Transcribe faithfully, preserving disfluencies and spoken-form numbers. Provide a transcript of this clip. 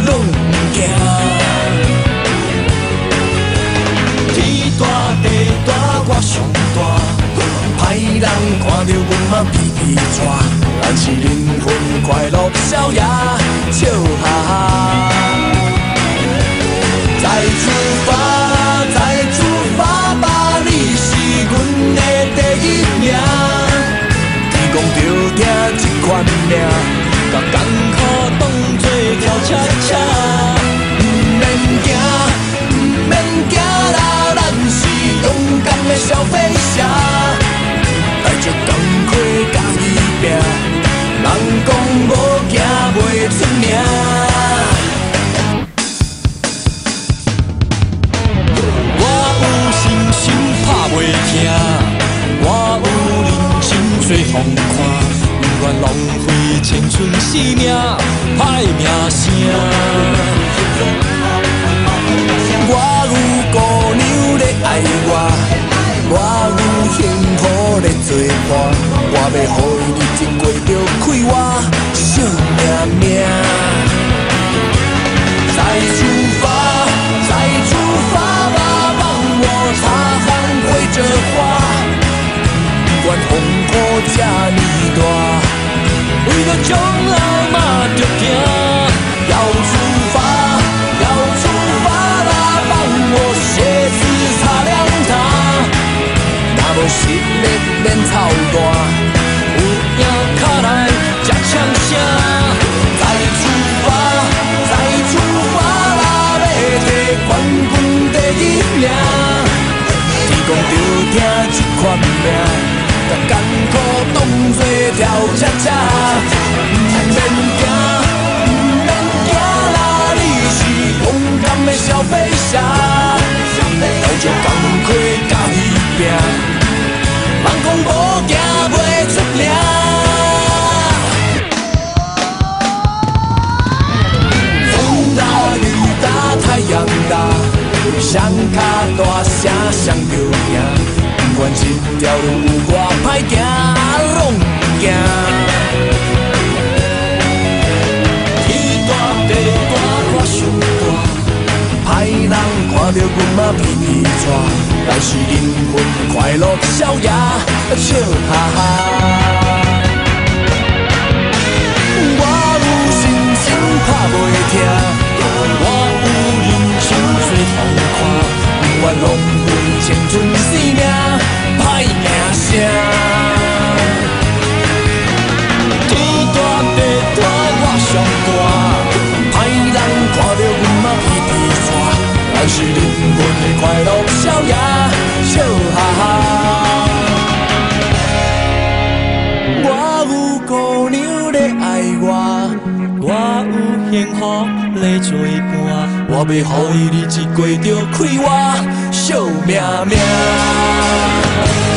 拢不惊。天大地大，我上大，歹人看着阮嘛皮皮拽，咱是灵魂快乐逍遥，笑哈哈。再出发，再出发吧，你是阮的第一名。天公着听这款命，甲艰苦当作跳恰恰。毋免惊，毋免惊啦，咱是勇敢的小飞侠，带着工课甲伊拼，人讲无惊袂出名。袂惊，我有人生做风看，不愿浪费青春生命，歹名声。我有姑娘咧爱我，我有幸福咧做伴，我要予伊日子过着快活，惜命命。再出发，再出发吧，帮我擦汗。为这花，不管风波这呢大，为了将来嘛着行。要出发，要出发啦！帮我鞋子擦亮它，若无实力免操蛋，有影卡来才呛声。再出发，再出发啦！要摕冠军第一名。讲着听这款命，甲艰苦当作跳恰恰，毋免惊，毋免惊啦，你是勇敢的小飞侠，带着工课甲伊拼，人讲无惊袂出名。风大雨大太阳大。双脚大声双着行，不管这条路有偌歹行，拢不惊。天大地大，我上大，歹人看着阮嘛皮皮拽，咱是灵魂快乐逍遥，笑哈哈。我有信心打袂停。我有人生做风看，不愿浪费青春生命，歹名声。天大地大，我上大，歹人看着阮嘛皮皮拽，咱是灵魂快乐逍遥，笑哈哈。我有姑娘咧爱我，我有幸福咧做伴，我要予伊日子过着快活，惜命命。